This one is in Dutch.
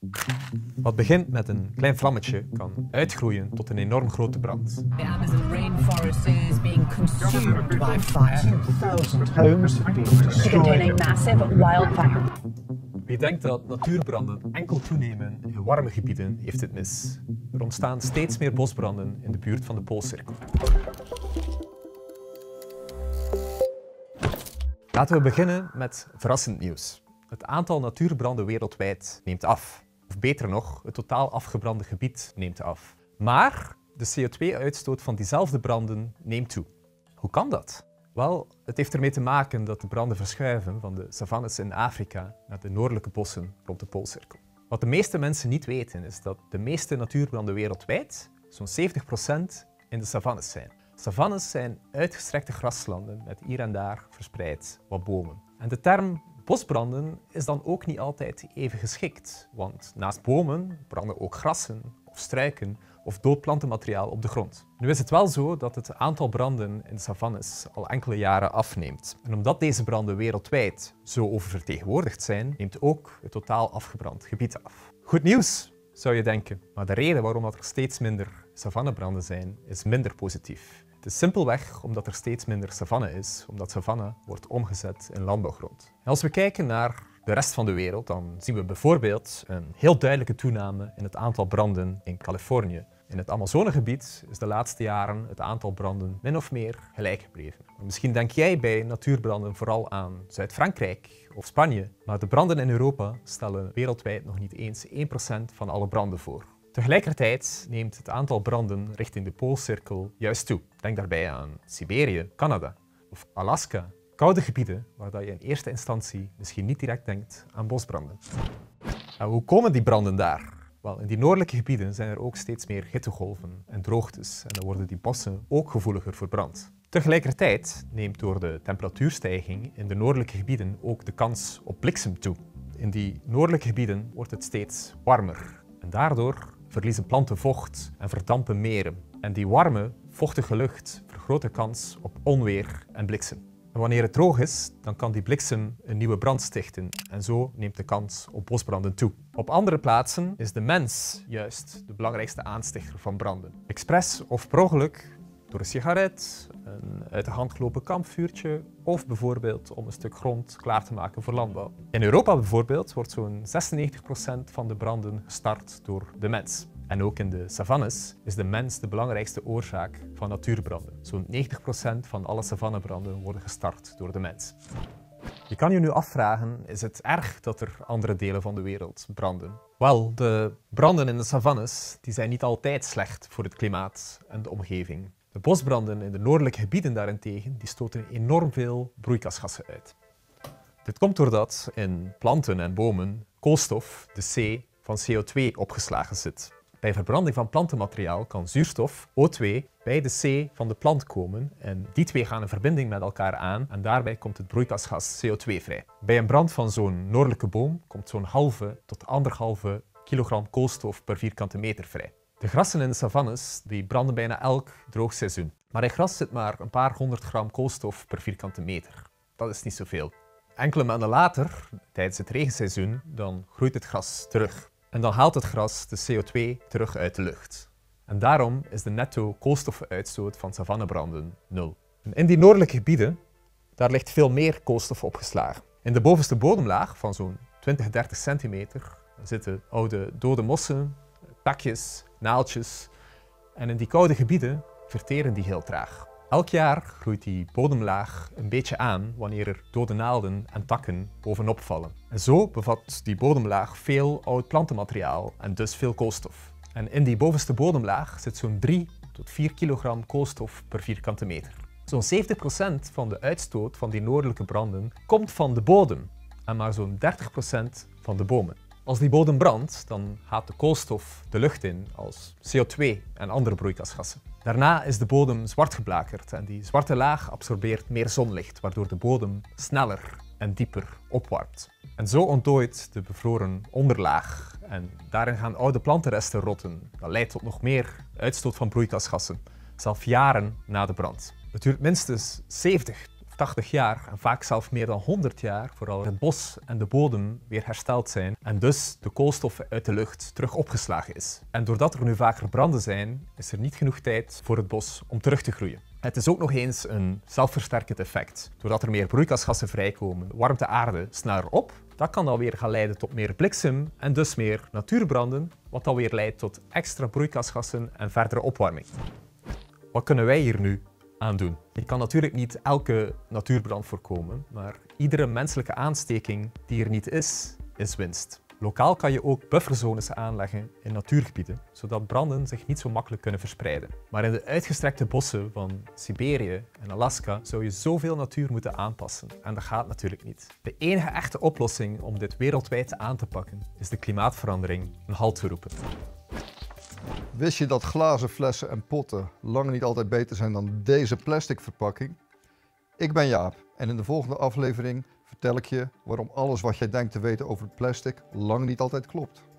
Wat begint met een klein vlammetje kan uitgroeien tot een enorm grote brand. The Amazon rainforest is being consumed by fire. 2,000 homes have been destroyed. Containing massive wildfire. Wie denkt dat natuurbranden enkel toenemen in warme gebieden, heeft het mis. Er ontstaan steeds meer bosbranden in de buurt van de Poolcirkel. Laten we beginnen met verrassend nieuws. Het aantal natuurbranden wereldwijd neemt af. Of beter nog, het totaal afgebrande gebied neemt af. Maar de CO2-uitstoot van diezelfde branden neemt toe. Hoe kan dat? Wel, het heeft ermee te maken dat de branden verschuiven van de savannes in Afrika naar de noordelijke bossen rond de Poolcirkel. Wat de meeste mensen niet weten is dat de meeste natuurbranden wereldwijd, zo'n 70%, in de savannes zijn. Savannes zijn uitgestrekte graslanden met hier en daar verspreid wat bomen. En de term bosbranden is dan ook niet altijd even geschikt, want naast bomen branden ook grassen of struiken of dood plantenmateriaal op de grond. Nu is het wel zo dat het aantal branden in de savannes al enkele jaren afneemt. En omdat deze branden wereldwijd zo oververtegenwoordigd zijn, neemt ook het totaal afgebrand gebied af. Goed nieuws, zou je denken. Maar de reden waarom er steeds minder savannebranden zijn, is minder positief. Het is simpelweg omdat er steeds minder savanne is, omdat savanne wordt omgezet in landbouwgrond. En als we kijken naar de rest van de wereld, dan zien we bijvoorbeeld een heel duidelijke toename in het aantal branden in Californië. In het Amazonegebied is de laatste jaren het aantal branden min of meer gelijk gebleven. Misschien denk jij bij natuurbranden vooral aan Zuid-Frankrijk of Spanje, maar de branden in Europa stellen wereldwijd nog niet eens 1% van alle branden voor. Tegelijkertijd neemt het aantal branden richting de Poolcirkel juist toe. Denk daarbij aan Siberië, Canada of Alaska. Koude gebieden waar je in eerste instantie misschien niet direct denkt aan bosbranden. En hoe komen die branden daar? Wel, in die noordelijke gebieden zijn er ook steeds meer hittegolven en droogtes en dan worden die bossen ook gevoeliger voor brand. Tegelijkertijd neemt door de temperatuurstijging in de noordelijke gebieden ook de kans op bliksem toe. In die noordelijke gebieden wordt het steeds warmer en daardoor verliezen planten vocht en verdampen meren. En die warme, vochtige lucht vergroot de kans op onweer en bliksem. En wanneer het droog is, dan kan die bliksem een nieuwe brand stichten en zo neemt de kans op bosbranden toe. Op andere plaatsen is de mens juist de belangrijkste aanstichter van branden. Expres of per ongeluk, door een sigaret, een uit de hand gelopen kampvuurtje of bijvoorbeeld om een stuk grond klaar te maken voor landbouw. In Europa bijvoorbeeld wordt zo'n 96% van de branden gestart door de mens. En ook in de savannes is de mens de belangrijkste oorzaak van natuurbranden. Zo'n 90% van alle savannebranden worden gestart door de mens. Je kan je nu afvragen, is het erg dat er andere delen van de wereld branden? Wel, de branden in de savannes die zijn niet altijd slecht voor het klimaat en de omgeving. De bosbranden in de noordelijke gebieden daarentegen die stoten enorm veel broeikasgassen uit. Dit komt doordat in planten en bomen koolstof, de C, van CO2 opgeslagen zit. Bij verbranding van plantenmateriaal kan zuurstof, O2, bij de C van de plant komen en die twee gaan in verbinding met elkaar aan en daarbij komt het broeikasgas CO2 vrij. Bij een brand van zo'n noordelijke boom komt zo'n halve tot 1,5 kilogram koolstof per vierkante meter vrij. De grassen in de savannes die branden bijna elk droog seizoen. Maar in gras zit maar een paar 100 gram koolstof per vierkante meter. Dat is niet zoveel. Enkele maanden later, tijdens het regenseizoen, dan groeit het gras terug. En dan haalt het gras de CO2 terug uit de lucht. En daarom is de netto koolstofuitstoot van savannebranden 0. En in die noordelijke gebieden, daar ligt veel meer koolstof opgeslagen. In de bovenste bodemlaag van zo'n 20-30 centimeter zitten oude dode mossen, takjes, naaldjes. En in die koude gebieden verteren die heel traag. Elk jaar groeit die bodemlaag een beetje aan wanneer er dode naalden en takken bovenop vallen. En zo bevat die bodemlaag veel oud plantenmateriaal en dus veel koolstof. En in die bovenste bodemlaag zit zo'n 3 tot 4 kilogram koolstof per vierkante meter. Zo'n 70% van de uitstoot van die noordelijke branden komt van de bodem en maar zo'n 30% van de bomen. Als die bodem brandt, dan gaat de koolstof de lucht in als CO2 en andere broeikasgassen. Daarna is de bodem zwart geblakerd en die zwarte laag absorbeert meer zonlicht, waardoor de bodem sneller en dieper opwarmt. En zo ontdooit de bevroren onderlaag en daarin gaan oude plantenresten rotten. Dat leidt tot nog meer uitstoot van broeikasgassen, zelfs jaren na de brand. Het duurt minstens 70 of 80 jaar, en vaak zelfs meer dan 100 jaar, vooral het bos en de bodem weer hersteld zijn en dus de koolstof uit de lucht terug opgeslagen is. En doordat er nu vaker branden zijn, is er niet genoeg tijd voor het bos om terug te groeien. Het is ook nog eens een zelfversterkend effect. Doordat er meer broeikasgassen vrijkomen, warmt de aarde sneller op. Dat kan dan weer gaan leiden tot meer bliksem en dus meer natuurbranden, wat dan weer leidt tot extra broeikasgassen en verdere opwarming. Wat kunnen wij hier nu aan doen? Je kan natuurlijk niet elke natuurbrand voorkomen, maar iedere menselijke aansteking die er niet is, is winst. Lokaal kan je ook bufferzones aanleggen in natuurgebieden, zodat branden zich niet zo makkelijk kunnen verspreiden. Maar in de uitgestrekte bossen van Siberië en Alaska zou je zoveel natuur moeten aanpassen. En dat gaat natuurlijk niet. De enige echte oplossing om dit wereldwijd aan te pakken, is de klimaatverandering een halt te roepen. Wist je dat glazen flessen en potten lang niet altijd beter zijn dan deze plastic verpakking? Ik ben Jaap en in de volgende aflevering vertel ik je waarom alles wat jij denkt te weten over plastic lang niet altijd klopt.